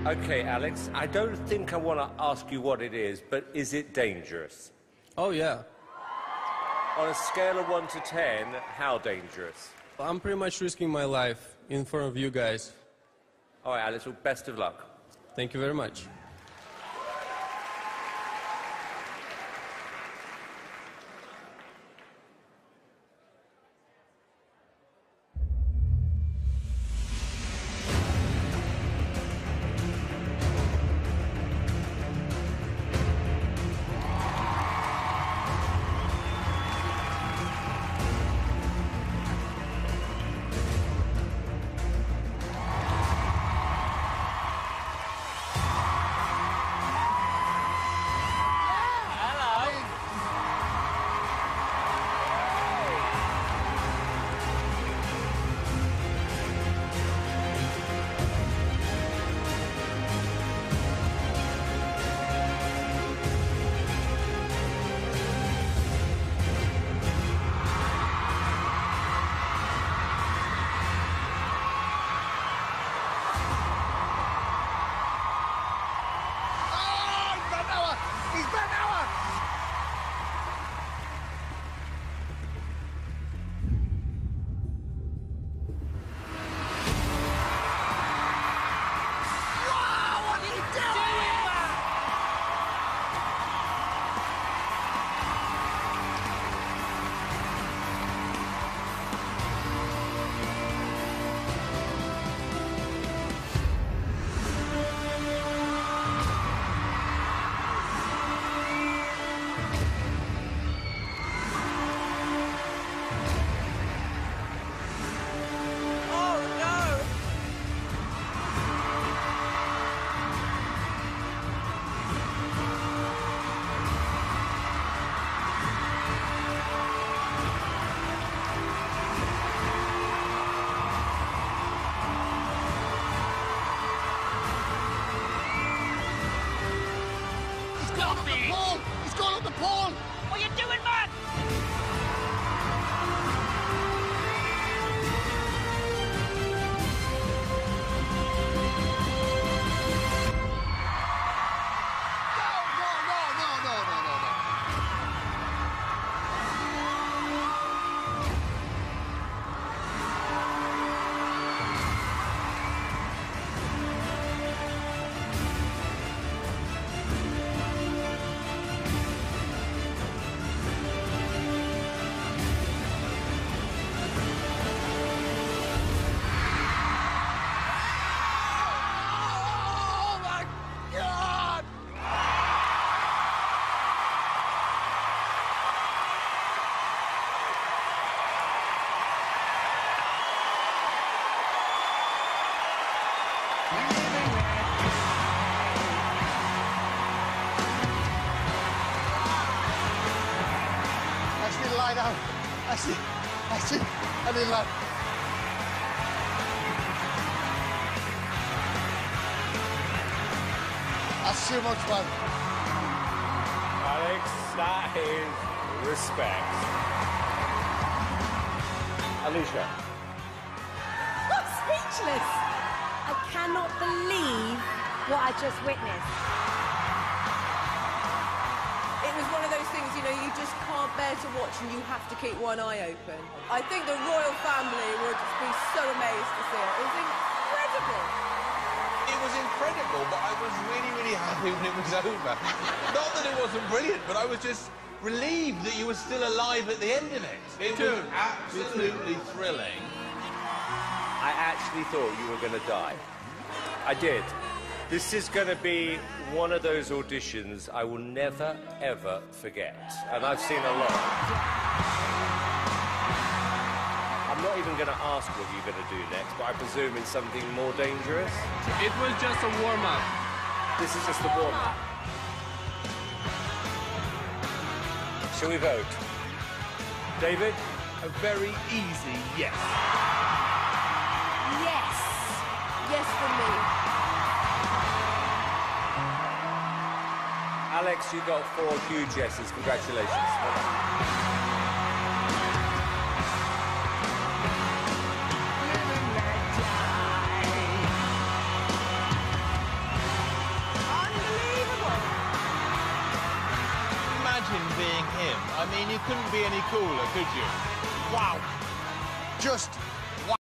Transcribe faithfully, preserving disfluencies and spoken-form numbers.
Okay, Alex, I don't think I want to ask you what it is, but is it dangerous? Oh, yeah. On a scale of one to ten, how dangerous? I'm pretty much risking my life in front of you guys. All right, Alex, well, best of luck. Thank you very much. lie down. I see. I see. I didn't lie. That's too much fun. Alex, that is respect. Alicia. I'm speechless. I cannot believe what I just witnessed. It was one of those things, you know, you just can't bear to watch and you have to keep one eye open. I think the royal family would be so amazed to see it. It was incredible. It was incredible, but I was really, really happy when it was over. Not that it wasn't brilliant, but I was just relieved that you were still alive at the end of it. It was absolutely thrilling. I actually thought you were going to die. I did. This is going to be one of those auditions I will never, ever forget. And I've seen a lot. I'm not even going to ask what you're going to do next, but I presume it's something more dangerous. It was just a warm-up. This is just a warm-up. Shall we vote? David? A very easy yes. Yes. Yes for me. Alex, you got four huge yeses. Congratulations. Well done. him being him. I mean, you couldn't be any cooler, could you? Wow. Just